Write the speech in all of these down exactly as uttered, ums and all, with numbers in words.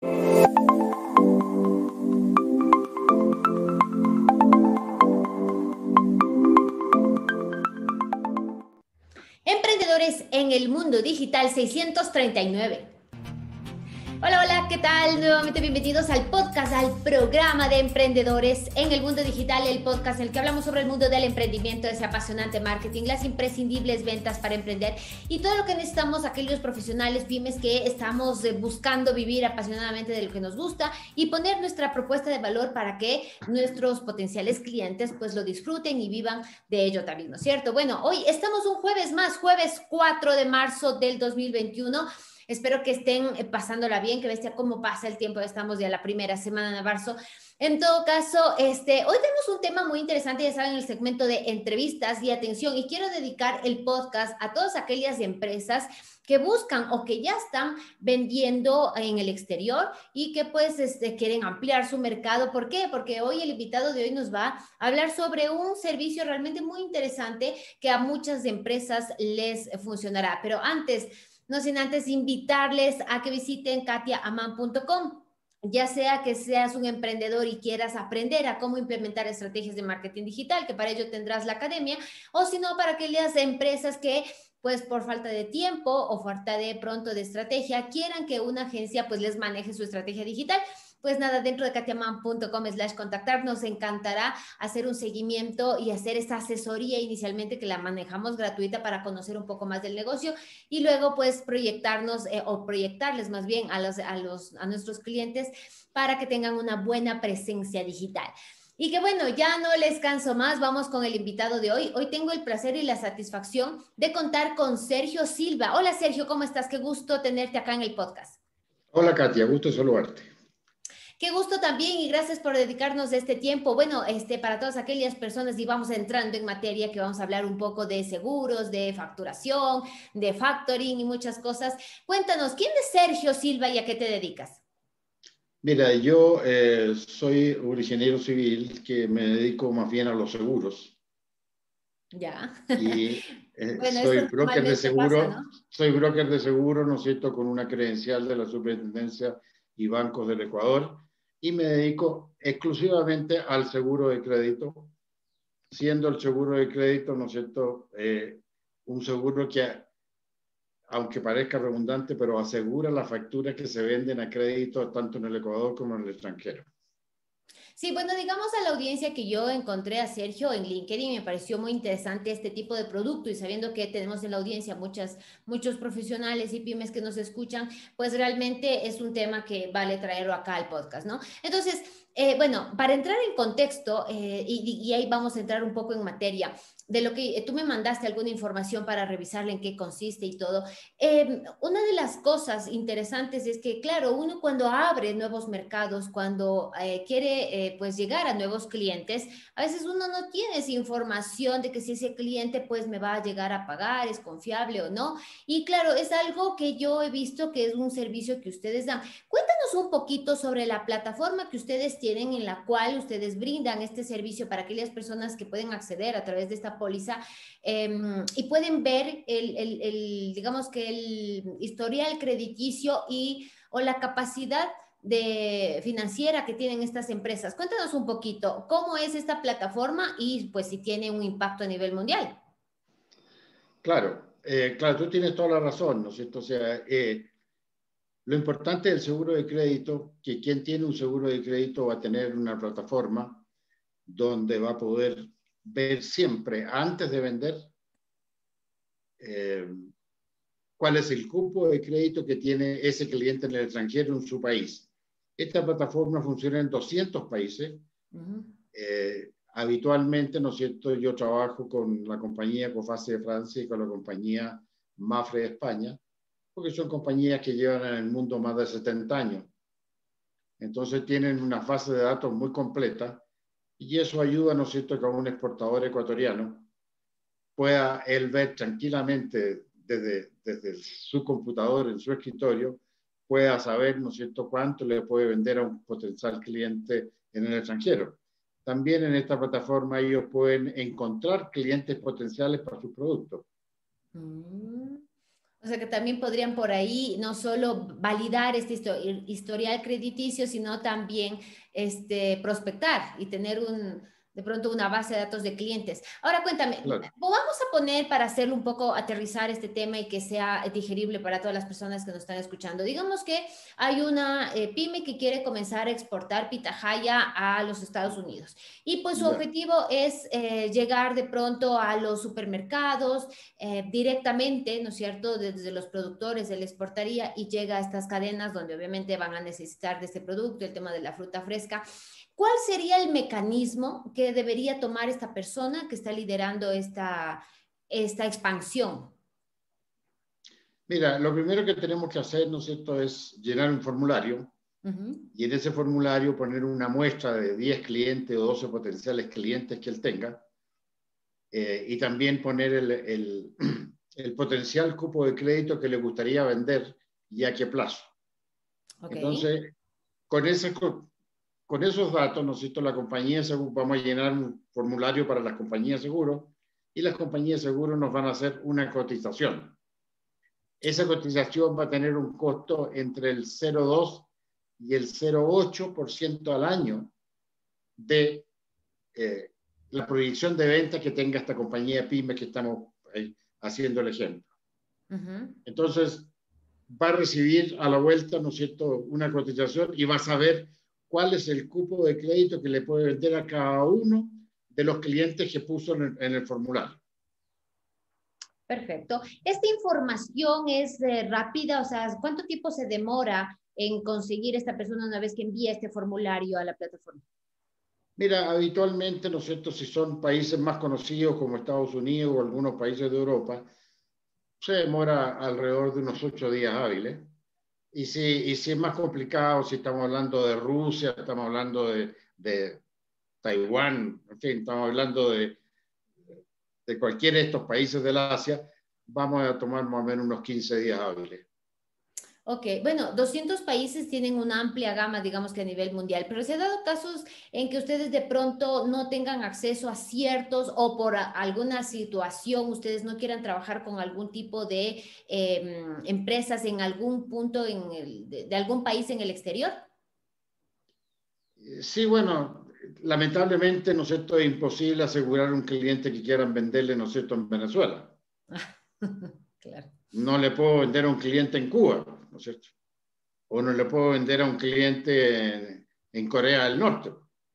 Emprendedores en el mundo digital seiscientos treinta y nueve. Hola, hola, ¿qué tal? Nuevamente bienvenidos al podcast, al programa de emprendedores en el mundo digital, el podcast en el que hablamos sobre el mundo del emprendimiento, ese apasionante marketing, las imprescindibles ventas para emprender y todo lo que necesitamos aquellos profesionales, pymes que estamos buscando vivir apasionadamente de lo que nos gusta y poner nuestra propuesta de valor para que nuestros potenciales clientes pues lo disfruten y vivan de ello también, ¿no es cierto? Bueno, hoy estamos un jueves más, jueves cuatro de marzo del dos mil veintiuno. Espero que estén pasándola bien, que bestia cómo pasa el tiempo. Estamos ya la primera semana de marzo. En todo caso, este, hoy tenemos un tema muy interesante, ya saben, el segmento de entrevistas y atención. Y quiero dedicar el podcast a todas aquellas empresas que buscan o que ya están vendiendo en el exterior y que pues este, quieren ampliar su mercado. ¿Por qué? Porque hoy el invitado de hoy nos va a hablar sobre un servicio realmente muy interesante que a muchas empresas les funcionará. Pero antes... no sin antes invitarles a que visiten katia aman punto com. Ya sea que seas un emprendedor y quieras aprender a cómo implementar estrategias de marketing digital, que para ello tendrás la academia, o si no, para aquellas empresas que pues por falta de tiempo o falta de pronto de estrategia, quieran que una agencia pues les maneje su estrategia digital. Pues nada, dentro de katia aman punto com slash contactar nos encantará hacer un seguimiento y hacer esa asesoría inicialmente que la manejamos gratuita para conocer un poco más del negocio y luego pues proyectarnos eh, o proyectarles más bien a, los, a, los, a nuestros clientes para que tengan una buena presencia digital. Y que bueno, ya no les canso más, vamos con el invitado de hoy. Hoy tengo el placer y la satisfacción de contar con Sergio Silva. Hola Sergio, ¿cómo estás? Qué gusto tenerte acá en el podcast. Hola Katia, gusto saludarte. Qué gusto también y gracias por dedicarnos este tiempo. Bueno, este, para todas aquellas personas y vamos entrando en materia que vamos a hablar un poco de seguros, de facturación, de factoring y muchas cosas. Cuéntanos, ¿quién es Sergio Silva y a qué te dedicas? Mira, yo eh, soy un ingeniero civil que me dedico más bien a los seguros. Ya. Y eh, Bueno, esto soy broker de normalmente pasa, seguro, ¿no? soy broker de seguro, ¿no es cierto?, con una credencial de la Superintendencia y Bancos del Ecuador y me dedico exclusivamente al seguro de crédito, siendo el seguro de crédito, ¿no es cierto?, eh, un seguro que, aunque parezca redundante, pero asegura las facturas que se venden a crédito tanto en el Ecuador como en el extranjero. Sí, bueno, digamos a la audiencia que yo encontré a Sergio en LinkedIn, me pareció muy interesante este tipo de producto y sabiendo que tenemos en la audiencia muchas, muchos profesionales y pymes que nos escuchan, pues realmente es un tema que vale traerlo acá al podcast, ¿no? Entonces, eh, bueno, para entrar en contexto, eh, y, y ahí vamos a entrar un poco en materia, de lo que eh, tú me mandaste alguna información para revisarla en qué consiste y todo. Eh, una de las cosas interesantes es que, claro, uno cuando abre nuevos mercados, cuando eh, quiere eh, pues llegar a nuevos clientes, a veces uno no tiene esa información de que si ese cliente pues me va a llegar a pagar, es confiable o no. Y claro, es algo que yo he visto que es un servicio que ustedes dan. Cuéntanos un poquito sobre la plataforma que ustedes tienen en la cual ustedes brindan este servicio para aquellas personas que pueden acceder a través de esta póliza eh, y pueden ver el, el, el, digamos que el historial crediticio y o la capacidad de financiera que tienen estas empresas. Cuéntanos un poquito cómo es esta plataforma y pues si tiene un impacto a nivel mundial. Claro, eh, claro, tú tienes toda la razón, ¿no es cierto? O sea, eh, lo importante del seguro de crédito, que quien tiene un seguro de crédito va a tener una plataforma donde va a poder ver siempre, antes de vender, eh, cuál es el cupo de crédito que tiene ese cliente en el extranjero en su país. Esta plataforma funciona en doscientos países. Uh-huh. Eh, habitualmente, ¿no es cierto?, yo trabajo con la compañía Coface de Francia y con la compañía Mapfre de España, porque son compañías que llevan en el mundo más de setenta años. Entonces tienen una base de datos muy completa y eso ayuda, ¿no es cierto?, que un exportador ecuatoriano pueda él ver tranquilamente desde, desde su computador, en su escritorio, pueda saber, ¿no es cierto?, cuánto le puede vender a un potencial cliente en el extranjero. También en esta plataforma ellos pueden encontrar clientes potenciales para sus productos. Mm. O sea que también podrían por ahí no solo validar este historial crediticio, sino también este, prospectar y tener un, de pronto una base de datos de clientes. Ahora cuéntame, Claro. vamos a poner para hacerlo un poco, aterrizar este tema y que sea digerible para todas las personas que nos están escuchando. Digamos que hay una eh, pyme que quiere comenzar a exportar pitahaya a los Estados Unidos y pues su Ya. objetivo es eh, llegar de pronto a los supermercados eh, directamente, ¿no es cierto?, desde los productores él exportaría y llega a estas cadenas donde obviamente van a necesitar de este producto, el tema de la fruta fresca. ¿Cuál sería el mecanismo que debería tomar esta persona que está liderando esta, esta expansión? Mira, lo primero que tenemos que hacer, ¿no es cierto?, es llenar un formulario uh-huh. y en ese formulario poner una muestra de diez clientes o doce potenciales clientes que él tenga eh, y también poner el, el, el potencial cupo de crédito que le gustaría vender y a qué plazo. Okay. Entonces, con ese... Con esos datos, ¿no es cierto?, la compañía de seguro, vamos a llenar un formulario para las compañías de seguro y las compañías de seguro nos van a hacer una cotización. Esa cotización va a tener un costo entre el cero coma dos y el cero coma ocho por ciento al año de eh, la proyección de venta que tenga esta compañía pyme que estamos eh, haciendo el ejemplo. Uh-huh. Entonces, va a recibir a la vuelta, ¿no es cierto?, una cotización y va a saber cuál es el cupo de crédito que le puede vender a cada uno de los clientes que puso en el, en el formulario. Perfecto. ¿Esta información es eh, rápida? O sea, ¿cuánto tiempo se demora en conseguir esta persona una vez que envía este formulario a la plataforma? Mira, habitualmente, ¿no es cierto?, si son países más conocidos como Estados Unidos o algunos países de Europa, se demora alrededor de unos ocho días hábiles. Y si, y si es más complicado, si estamos hablando de Rusia, estamos hablando de, de Taiwán, en fin, estamos hablando de, de cualquiera de estos países del Asia, vamos a tomar más o menos unos quince días hábiles. Ok, bueno, doscientos países tienen una amplia gama, digamos que a nivel mundial, pero ¿se ha dado casos en que ustedes de pronto no tengan acceso a ciertos o por a, alguna situación ustedes no quieran trabajar con algún tipo de eh, empresas en algún punto en el, de, de algún país en el exterior? Sí, bueno, lamentablemente, ¿no es cierto?, es imposible asegurar un cliente que quieran venderle, ¿no es cierto?, en Venezuela. Claro. No le puedo vender a un cliente en Cuba, ¿no es cierto? O no le puedo vender a un cliente en, en Corea del Norte.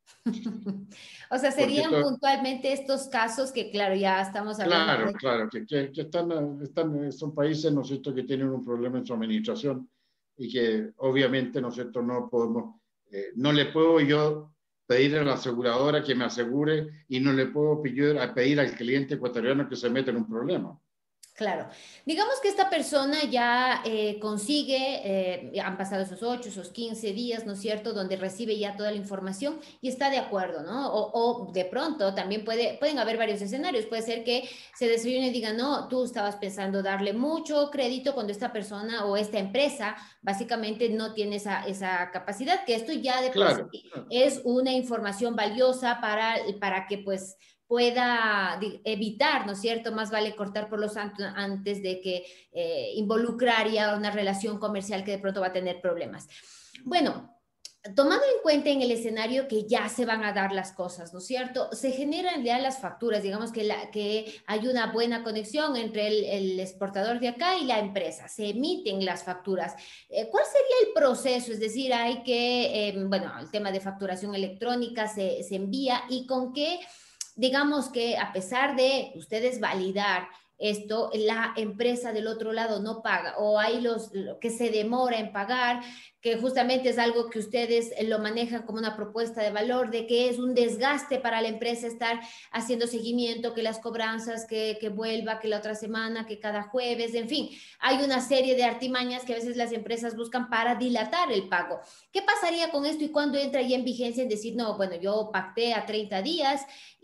O sea, serían todo... puntualmente estos casos que, claro, ya estamos hablando. Claro, de... claro, que, que, que están, están, son países, ¿no es cierto?, que tienen un problema en su administración y que obviamente, ¿no es cierto?, no podemos, eh, no le puedo yo pedir a la aseguradora que me asegure y no le puedo pedir, a pedir al cliente ecuatoriano que se meta en un problema. Claro, digamos que esta persona ya eh, consigue, eh, han pasado esos ocho, esos quince días, ¿no es cierto?, donde recibe ya toda la información y está de acuerdo, ¿no? O, o de pronto también puede, pueden haber varios escenarios, puede ser que se desayune y diga, no, tú estabas pensando darle mucho crédito cuando esta persona o esta empresa básicamente no tiene esa, esa capacidad, que esto ya de claro, por sí claro. es una información valiosa para, para que pues pueda evitar, ¿no es cierto? Más vale cortar por los santos antes de que eh, involucrar ya una relación comercial que de pronto va a tener problemas. Bueno, tomando en cuenta en el escenario que ya se van a dar las cosas, ¿no es cierto? Se generan ya las facturas, digamos que, la, que hay una buena conexión entre el, el exportador de acá y la empresa, se emiten las facturas. Eh, ¿Cuál sería el proceso? Es decir, hay que, eh, bueno, el tema de facturación electrónica se, se envía y con qué... Digamos que a pesar de ustedes validar esto, la empresa del otro lado no paga o hay los que se demora en pagar, que justamente es algo que ustedes lo manejan como una propuesta de valor, de que es un desgaste para la empresa estar haciendo seguimiento, que las cobranzas, que, que vuelva, que la otra semana, que cada jueves, en fin, hay una serie de artimañas que a veces las empresas buscan para dilatar el pago. ¿Qué pasaría con esto y cuándo entra ya en vigencia en decir, no, bueno, yo pacté a treinta días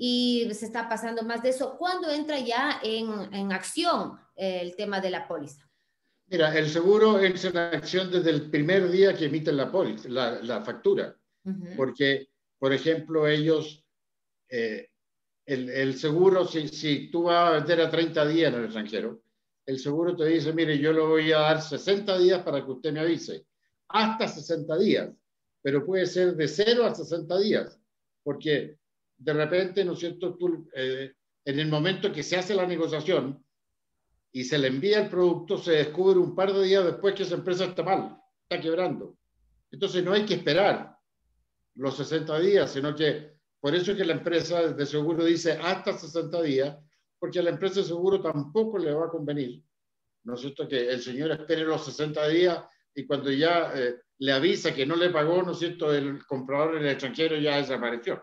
y se está pasando más de eso? ¿Cuándo entra ya en, en acción eh, el tema de la póliza? Mira, el seguro entra en acción desde el primer día que emiten la póliza, la, la factura. Uh-huh. Porque, por ejemplo, ellos, eh, el, el seguro, si, si tú vas a vender a treinta días en el extranjero, el seguro te dice, mire, yo le voy a dar sesenta días para que usted me avise. Hasta sesenta días, pero puede ser de cero a sesenta días, porque de repente, ¿no es cierto?, tú, eh, en el momento que se hace la negociación y se le envía el producto, se descubre un par de días después que esa empresa está mal, está quebrando. Entonces no hay que esperar los sesenta días, sino que por eso es que la empresa de seguro dice hasta sesenta días, porque a la empresa de seguro tampoco le va a convenir, ¿no es cierto?, que el señor espere los sesenta días y cuando ya eh, le avisa que no le pagó, ¿no es cierto?, el comprador en el extranjero ya desapareció.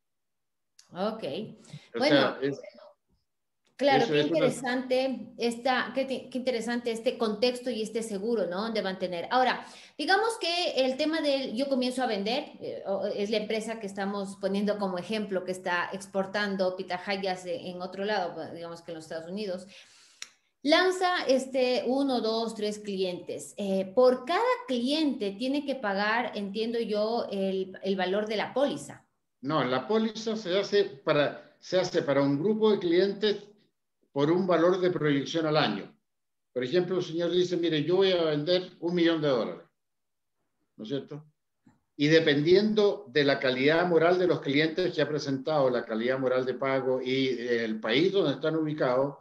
Ok. O Bueno, sea, es, claro, eso qué es una... interesante, esta, qué, qué interesante este contexto y este seguro, ¿no? De mantener. Ahora, digamos que el tema del yo comienzo a vender, eh, es la empresa que estamos poniendo como ejemplo, que está exportando pitahayas en otro lado, digamos que en los Estados Unidos. Lanza este uno, dos, tres clientes. Eh, por cada cliente tiene que pagar, entiendo yo, el, el valor de la póliza. No, la póliza se hace para, se hace para un grupo de clientes por un valor de proyección al año. Por ejemplo, el señor dice, mire, yo voy a vender un millón de dólares, ¿no es cierto? Y dependiendo de la calidad moral de los clientes que ha presentado, la calidad moral de pago y el país donde están ubicados,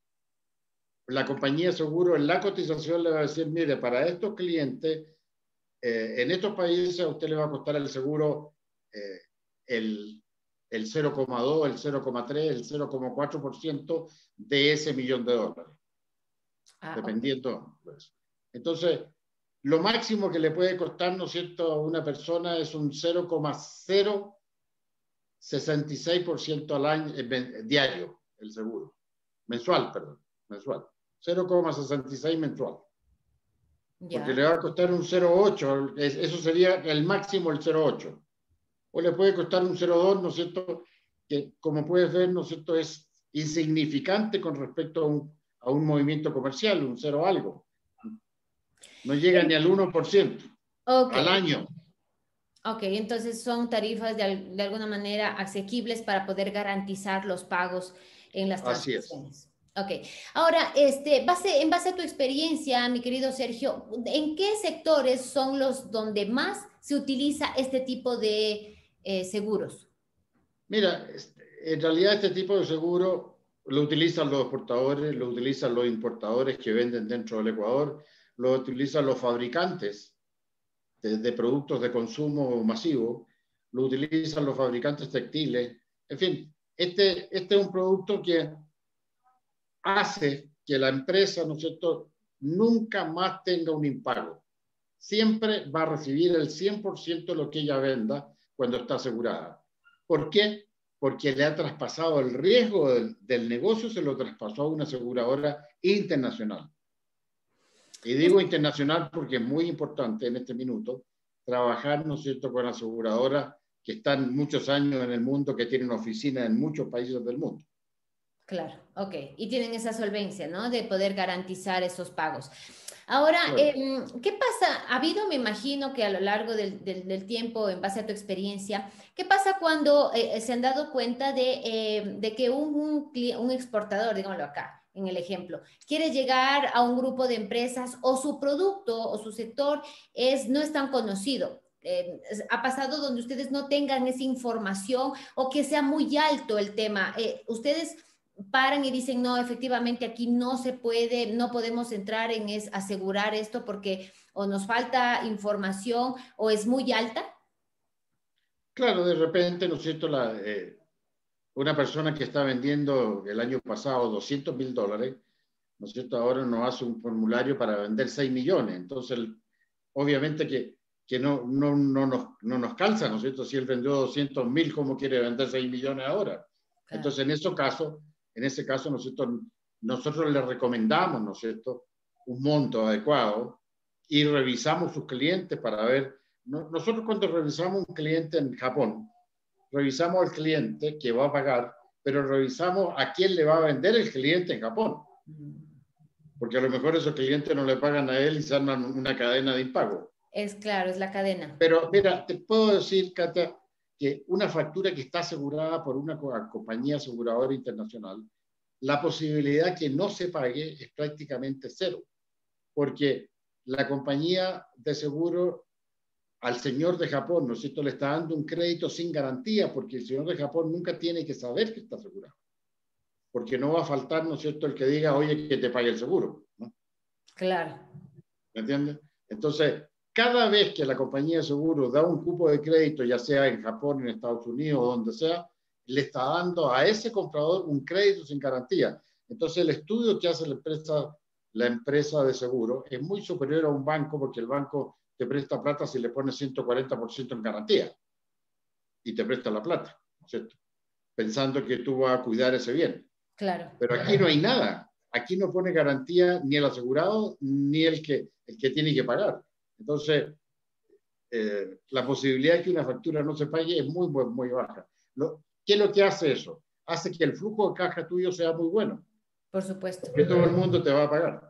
la compañía de seguro en la cotización le va a decir, mire, para estos clientes, eh, en estos países a usted le va a costar el seguro eh, el, el cero coma dos, el cero coma tres, el cero coma cuatro por ciento de ese millón de dólares, Ah, ok. dependiendo. Pues. Entonces, lo máximo que le puede costar, ¿no es cierto?, a una persona es un cero coma cero sesenta y seis por ciento al año, eh, diario, el seguro. Mensual, perdón, mensual. cero coma sesenta y seis mensual. Porque Ya. le va a costar un cero coma ocho, eso sería el máximo, el cero coma ocho. O le puede costar un cero coma dos, ¿no es cierto?, que como puedes ver, ¿no es cierto?, es insignificante con respecto a un, a un movimiento comercial, un cero algo. No llega ni al uno por ciento Ok. al año. Ok, entonces son tarifas de, de alguna manera asequibles para poder garantizar los pagos en las Así es. transacciones. Ok, ahora, este, base, en base a tu experiencia, mi querido Sergio, ¿en qué sectores son los donde más se utiliza este tipo de eh, seguros? Mira, en realidad este tipo de seguro lo utilizan los exportadores, lo utilizan los importadores que venden dentro del Ecuador, lo utilizan los fabricantes de, de productos de consumo masivo, lo utilizan los fabricantes textiles. En fin, este, este es un producto que hace que la empresa, ¿no es cierto?, nunca más tenga un impago. Siempre va a recibir el cien por ciento de lo que ella venda cuando está asegurada. ¿Por qué? Porque le ha traspasado el riesgo del, del negocio, se lo traspasó a una aseguradora internacional. Y digo internacional porque es muy importante en este minuto trabajar, ¿no es cierto?, con aseguradoras que están muchos años en el mundo, que tienen oficinas en muchos países del mundo. Claro, ok. Y tienen esa solvencia, ¿no? De poder garantizar esos pagos. Ahora, Claro. eh, ¿qué pasa? Ha habido, me imagino que a lo largo del, del, del tiempo, en base a tu experiencia, ¿qué pasa cuando eh, se han dado cuenta de, eh, de que un, un, un exportador, digámoslo acá, en el ejemplo, quiere llegar a un grupo de empresas o su producto o su sector es, no es tan conocido? Eh, ha pasado donde ustedes no tengan esa información o que sea muy alto el tema. Eh, ustedes paran y dicen, no, efectivamente aquí no se puede, no podemos entrar en es, asegurar esto porque o nos falta información o es muy alta? Claro, de repente, ¿no es cierto?, la, eh, una persona que está vendiendo el año pasado doscientos mil dólares, ¿no es cierto?, ahora nos hace un formulario para vender seis millones. Entonces, obviamente que, que no, no, no, nos, no nos calza, ¿no es cierto? Si él vendió doscientos mil, ¿cómo quiere vender seis millones ahora? Claro. Entonces, en ese caso, en ese caso, ¿no es cierto?, nosotros le recomendamos, ¿no es cierto?, un monto adecuado y revisamos sus clientes para ver. No, nosotros cuando revisamos un cliente en Japón, revisamos al cliente que va a pagar, pero revisamos a quién le va a vender el cliente en Japón. Porque a lo mejor esos clientes no le pagan a él y se arman una cadena de impago. Es claro, es la cadena. Pero mira, te puedo decir, Katia, que una factura que está asegurada por una compañía aseguradora internacional la posibilidad que no se pague es prácticamente cero, porque la compañía de seguro al señor de Japón, ¿no es cierto?, le está dando un crédito sin garantía, porque el señor de Japón nunca tiene que saber que está asegurado, porque no va a faltar, ¿no es cierto?, el que diga, oye, que te pague el seguro, ¿no? Claro. ¿Me entiendes? Entonces, cada vez que la compañía de seguro da un cupo de crédito, ya sea en Japón, en Estados Unidos o donde sea, le está dando a ese comprador un crédito sin garantía. Entonces, el estudio que hace la empresa, la empresa de seguro es muy superior a un banco, porque el banco te presta plata si le pones ciento cuarenta por ciento en garantía y te presta la plata, ¿no es cierto?, pensando que tú vas a cuidar ese bien. Claro. Pero aquí no hay nada. Aquí no pone garantía ni el asegurado ni el que, el que tiene que pagar. Entonces, eh, la posibilidad de que una factura no se pague es muy, muy, muy baja. Lo, ¿Qué es lo que hace eso? Hace que el flujo de caja tuyo sea muy bueno. Por supuesto. Que todo el mundo te va a pagar.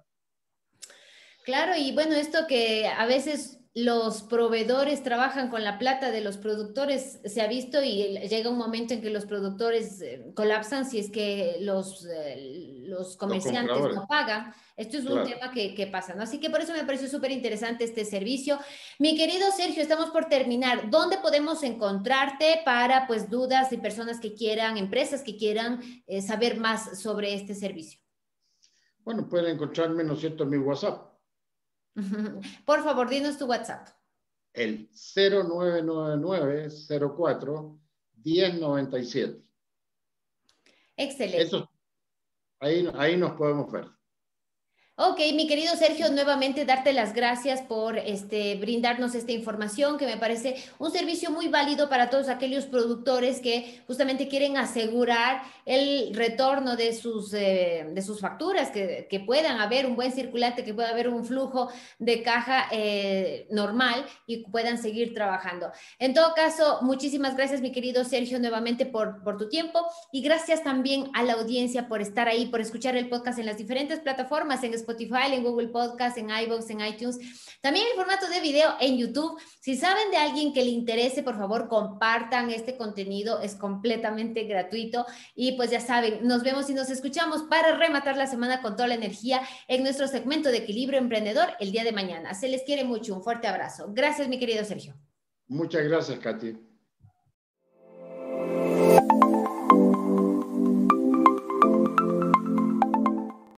Claro, y bueno, esto que a veces los proveedores trabajan con la plata de los productores, se ha visto y llega un momento en que los productores eh, colapsan si es que los, eh, los comerciantes Los no pagan. Esto es un claro. tema que, que pasa, ¿no? Así que por eso me pareció súper interesante este servicio. Mi querido Sergio, estamos por terminar. ¿Dónde podemos encontrarte para, pues, dudas de personas que quieran, empresas que quieran eh, saber más sobre este servicio? Bueno, pueden encontrarme, ¿no es cierto?, en mi WhatsApp. Por favor, dinos tu WhatsApp. El cero nueve nueve nueve cero cuatro uno cero nueve siete. Excelente. Eso, ahí, ahí nos podemos ver. Ok, mi querido Sergio, nuevamente darte las gracias por este, brindarnos esta información que me parece un servicio muy válido para todos aquellos productores que justamente quieren asegurar el retorno de sus, eh, de sus facturas, que, que puedan haber un buen circulante, que pueda haber un flujo de caja eh, normal y puedan seguir trabajando. En todo caso, muchísimas gracias, mi querido Sergio, nuevamente por, por tu tiempo y gracias también a la audiencia por estar ahí, por escuchar el podcast en las diferentes plataformas, en Spotify, en Google Podcast, en iVoox, en iTunes, también en formato de video en YouTube. Si saben de alguien que le interese, por favor, compartan este contenido, es completamente gratuito y pues ya saben, nos vemos y nos escuchamos para rematar la semana con toda la energía en nuestro segmento de Equilibrio Emprendedor el día de mañana. Se les quiere mucho, un fuerte abrazo. Gracias, mi querido Sergio. Muchas gracias, Katy.